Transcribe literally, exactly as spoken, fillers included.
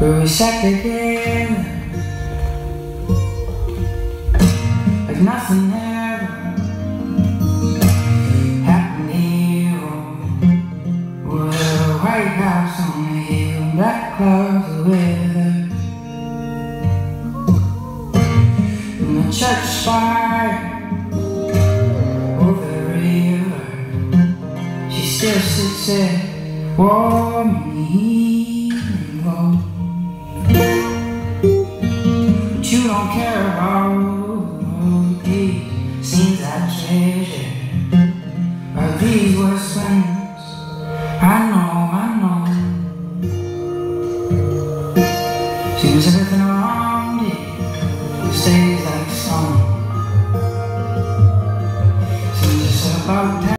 where we sat together like nothing ever happened here. With a White House on the hill, black clouds of weather, and the church spire over the river. She still sits there, warm and cold. But you don't care about these scenes I treasure, or these worst friends. I know, I know. Seems everything around it stays like stone. Seems it's about time.